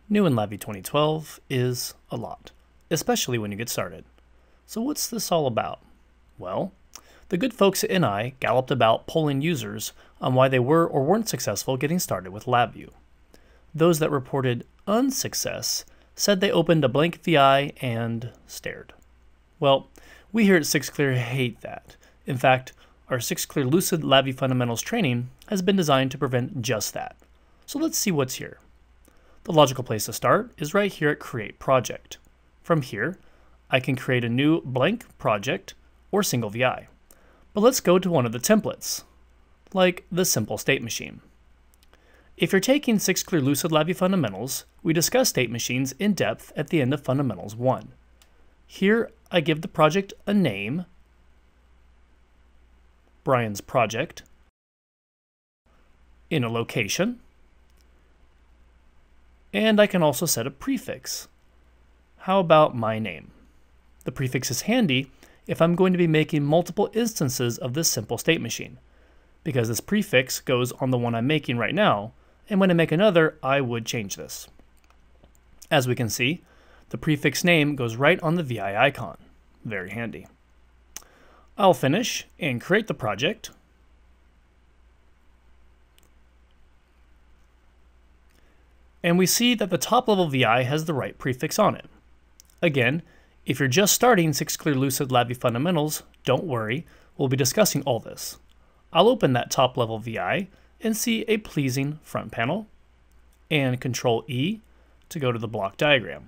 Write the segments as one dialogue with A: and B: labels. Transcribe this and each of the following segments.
A: New in LabVIEW 2012 is a lot, especially when you get started. So what's this all about? Well, the good folks at NI galloped about polling users on why they were or weren't successful getting started with LabVIEW. Those that reported unsuccess said they opened a blank VI and stared. Well, we here at Sixclear hate that. In fact, our Sixclear Lucid LabVIEW Fundamentals training has been designed to prevent just that. So let's see what's here. The logical place to start is right here at Create Project. From here, I can create a new blank project or single VI. But let's go to one of the templates, like the simple state machine. If you're taking Sixclear Lucid LabVIEW Fundamentals, we discuss state machines in depth at the end of Fundamentals 1. Here, I give the project a name, Brian's project, in a location, and I can also set a prefix. How about my name? The prefix is handy if I'm going to be making multiple instances of this simple state machine, because this prefix goes on the one I'm making right now, and when I make another, I would change this. As we can see, the prefix name goes right on the VI icon. Very handy. I'll finish and create the project. And we see that the top level VI has the right prefix on it. Again, if you're just starting Sixclear Lucid LabVIEW Fundamentals, don't worry, we'll be discussing all this. I'll open that top level VI and see a pleasing front panel, and Control E to go to the block diagram.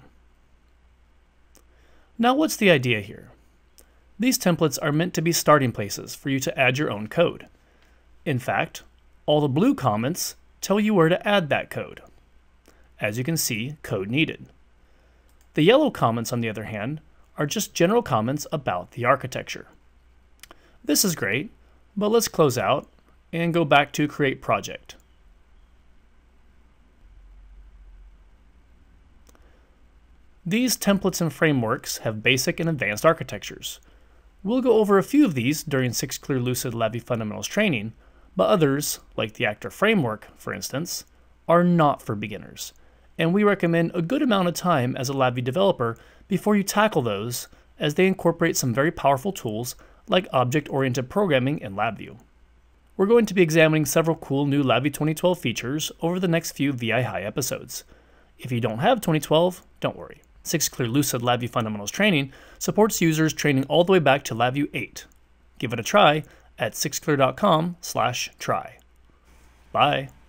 A: Now what's the idea here? These templates are meant to be starting places for you to add your own code. In fact, all the blue comments tell you where to add that code. As you can see, code needed. The yellow comments, on the other hand, are just general comments about the architecture. This is great, but let's close out and go back to Create Project. These templates and frameworks have basic and advanced architectures. We'll go over a few of these during Sixclear Lucid LabVIEW Fundamentals training, but others, like the Actor Framework, for instance, are not for beginners, and we recommend a good amount of time as a LabVIEW developer before you tackle those, as they incorporate some very powerful tools like object-oriented programming in LabVIEW. We're going to be examining several cool new LabVIEW 2012 features over the next few VI High episodes. If you don't have 2012, don't worry. Sixclear Lucid LabVIEW Fundamentals training supports users training all the way back to LabVIEW 8. Give it a try at sixclear.com/try. Bye.